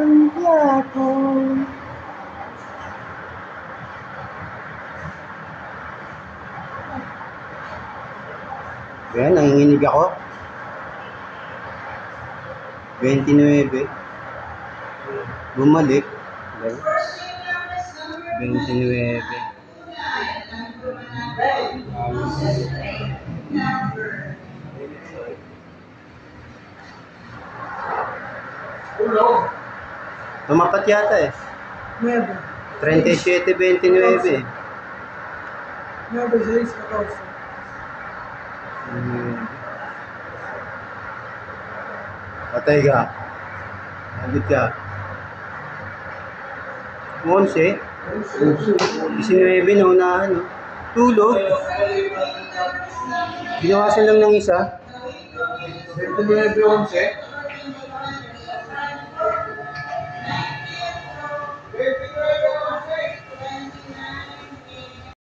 Santiago. Ayan, nanginginig ako. 29. Bumalik. 29. Tumapat yata eh. 37-29 eh. 9-6-14. Patay ka. Nandit ka. 11. 19 na unahan. No? Tulog. Ginawasan lang ng isa. 29-11.